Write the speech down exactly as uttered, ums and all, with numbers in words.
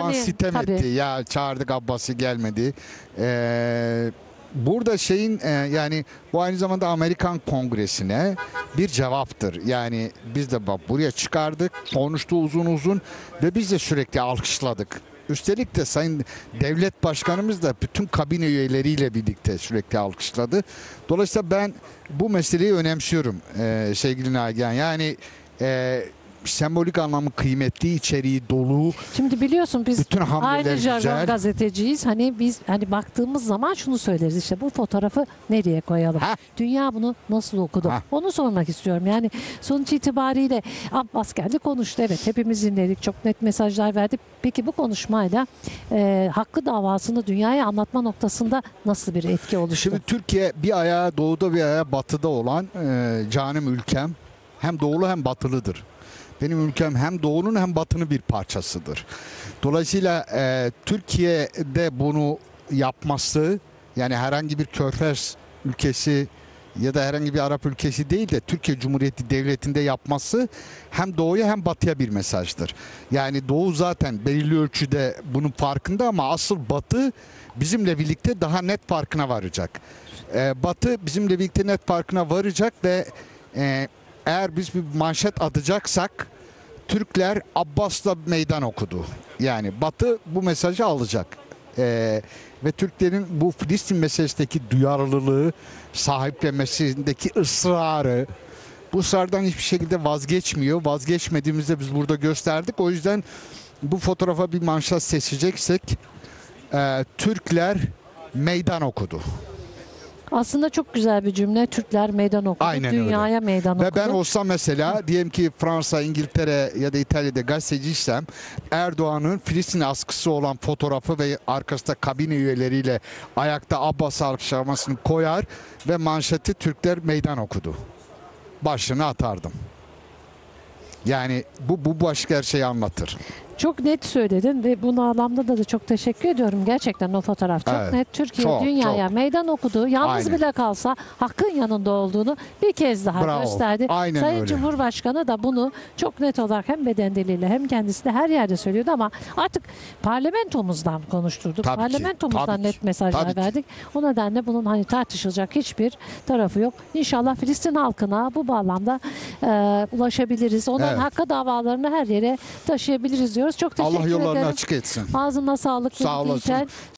Yani, sitem tabii. etti. Ya çağırdık Abbas'ı gelmedi. Ee, burada şeyin e, yani bu aynı zamanda Amerikan Kongresi'ne bir cevaptır. Yani biz de bak buraya çıkardık, konuştu uzun uzun ve biz de sürekli alkışladık. Üstelik de Sayın Devlet Başkanımız da bütün kabine üyeleriyle birlikte sürekli alkışladı. Dolayısıyla ben bu meseleyi önemsiyorum e, sevgili Nagihan. Yani e, sembolik anlamı kıymetli, içeriği dolu. Şimdi biliyorsun biz Bütün hamleler aynı jargon güzel. gazeteciyiz. Hani biz hani baktığımız zaman şunu söyleriz, işte bu fotoğrafı nereye koyalım? Ha. Dünya bunu nasıl okudu? Ha. Onu sormak istiyorum. Yani sonuç itibariyle Abbas geldi konuştu. Evet, hepimiz dinledik. Çok net mesajlar verdi. Peki bu konuşmayla e, hakkı davasını dünyaya anlatma noktasında nasıl bir etki oluştu? Şimdi Türkiye bir ayağı doğuda bir ayağı batıda olan e, canım ülkem. Hem doğulu hem batılıdır. Benim ülkem hem doğunun hem batının bir parçasıdır. Dolayısıyla e, Türkiye'de bunu yapması, yani herhangi bir Körfez ülkesi ya da herhangi bir Arap ülkesi değil de Türkiye Cumhuriyeti Devleti'nde yapması hem doğuya hem batıya bir mesajdır. Yani doğu zaten belirli ölçüde bunun farkında ama asıl batı bizimle birlikte daha net farkına varacak. E, batı bizimle birlikte net farkına varacak ve e, eğer biz bir manşet atacaksak Türkler Abbas'la meydan okudu. Yani Batı bu mesajı alacak. Ee, ve Türklerin bu Filistin meselesindeki duyarlılığı, sahiplenmesindeki ısrarı, bu ısrardan hiçbir şekilde vazgeçmiyor. Vazgeçmediğimizde biz burada gösterdik. O yüzden bu fotoğrafa bir manşet seçeceksek e, Türkler meydan okudu. Aslında çok güzel bir cümle. Türkler meydan okudu. Aynen Dünyaya öyle. meydan Ve okudu. ben olsam mesela diyelim ki Fransa, İngiltere ya da İtalya'da gazeteciysem Erdoğan'ın Filistin askısı olan fotoğrafı ve arkasında kabine üyeleriyle ayakta Abbas alkışlamasını koyar ve manşeti Türkler meydan okudu. Başlığını atardım. Yani bu, bu başka her şeyi anlatır. Çok net söyledin ve bu anlamda da, da çok teşekkür ediyorum. Gerçekten o fotoğraf çok Evet, net. Türkiye çok, dünyaya çok. meydan okudu. Yalnız Aynen. bile kalsa hakkın yanında olduğunu bir kez daha Bravo. gösterdi. Aynen Sayın öyle. Cumhurbaşkanı da bunu çok net olarak hem beden diliyle hem kendisi de her yerde söylüyordu ama artık parlamentomuzdan konuşturduk. Tabii ki, Parlamentomuzdan tabii ki, net mesajlar tabii ki. verdik. O nedenle bunun hani tartışılacak hiçbir tarafı yok. İnşallah Filistin halkına bu bağlamda e, ulaşabiliriz. Onların Evet. hakkı davalarını her yere taşıyabiliriz diyoruz. Çok teşekkür Allah yollarını ederim. açık etsin. Ağzına sağlık. Sağ olasın. İlker.